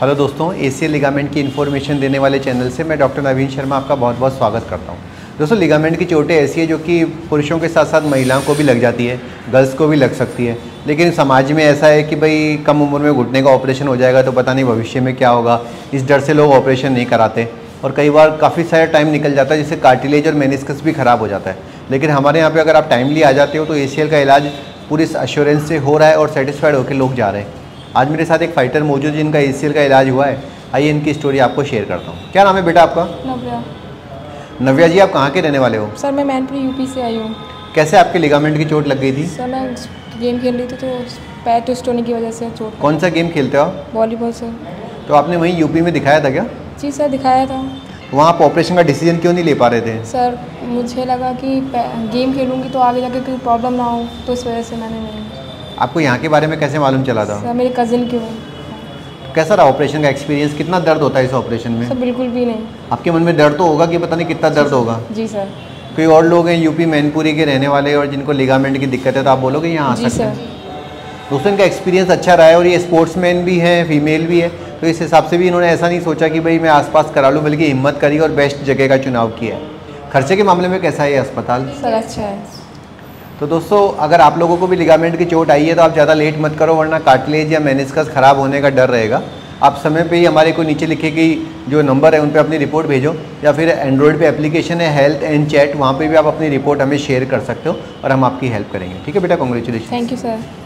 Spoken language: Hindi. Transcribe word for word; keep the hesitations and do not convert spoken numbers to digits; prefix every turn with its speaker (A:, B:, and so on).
A: हेलो दोस्तों, एसीएल लिगामेंट की इन्फॉर्मेशन देने वाले चैनल से मैं डॉक्टर नवीन शर्मा आपका बहुत बहुत स्वागत करता हूं। दोस्तों, लिगामेंट की चोटें ऐसी है जो कि पुरुषों के साथ साथ महिलाओं को भी लग जाती है, गर्ल्स को भी लग सकती है। लेकिन समाज में ऐसा है कि भाई कम उम्र में घुटने का ऑपरेशन हो जाएगा तो पता नहीं भविष्य में क्या होगा, इस डर से लोग ऑपरेशन नहीं कराते और कई बार काफ़ी सारा टाइम निकल जाता है जिससे कार्टिलेज और मेनिस्कस भी ख़राब हो जाता है। लेकिन हमारे यहाँ पे अगर आप टाइमली आ जाते हो तो एसीएल का इलाज पूरी अश्योरेंस से हो रहा है और सेटिस्फाइड होकर लोग जा रहे हैं। आज मेरे साथ एक फाइटर मौजूद है जिनका एसीएल का इलाज हुआ है। आइए इनकी स्टोरी आपको शेयर करता हूँ। क्या नाम है बेटा आपका?
B: नव्या।
A: नव्या जी, आप कहाँ के रहने वाले हो?
B: सर मैं मैनपुरी यूपी से आई हूँ।
A: कैसे आपके लिगामेंट की चोट लग गई थी?
B: सर मैं गेम खेल रही थी तो पैर ट्विस्ट होने की वजह से चोट।
A: कौन सा गेम खेलते हो आप?
B: Volleyball sir.
A: तो आपने वहीं यूपी में दिखाया था क्या?
B: जी सर, दिखाया था।
A: वहाँ आप ऑपरेशन का डिसीजन क्यों नहीं ले पा रहे थे?
B: सर मुझे लगा कि गेम खेलूँगी तो आगे जाके कोई प्रॉब्लम ना हो, तो इस वजह से मैंने नहीं।
A: आपको यहाँ के बारे में कैसे मालूम चला था?
B: सर मेरे कज़िन की हूँ।
A: कैसा रहा ऑपरेशन का एक्सपीरियंस? कितना दर्द होता है इस ऑपरेशन में?
B: सर बिल्कुल भी नहीं।
A: आपके मन में डर तो होगा कि पता नहीं कितना दर्द होगा।
B: जी सर।
A: कोई और लोग हैं यूपी मैनपुरी के रहने वाले और जिनको लिगामेंट की दिक्कत है तो आप बोलोगे यहाँ आ
B: जी
A: सकते हैं?
B: सर।
A: दोस्तों, इनका एक्सपीरियंस अच्छा रहा है और ये स्पोर्ट्समैन भी है, फीमेल भी है, तो इस हिसाब से भी इन्होंने ऐसा नहीं सोचा कि भाई मैं आसपास करा लूँ, बल्कि हिम्मत करी और बेस्ट जगह का चुनाव किया है। खर्चे के मामले में कैसा है ये अस्पताल?
B: सर अच्छा है।
A: तो दोस्तों, अगर आप लोगों को भी लिगामेंट की चोट आई है तो आप ज़्यादा लेट मत करो, वरना कार्टिलेज या मेनिस्कस ख़राब होने का डर रहेगा। आप समय पे ही हमारे को नीचे लिखे कि जो नंबर है उन पे अपनी रिपोर्ट भेजो, या फिर एंड्रॉयड पे एप्लीकेशन है हेल्थ एंड चैट, वहाँ पे भी आप अपनी रिपोर्ट हमें शेयर कर सकते हो और हम आपकी हेल्प करेंगे। ठीक है बेटा, कॉन्ग्रेचुलेशन।
B: Thank you sir.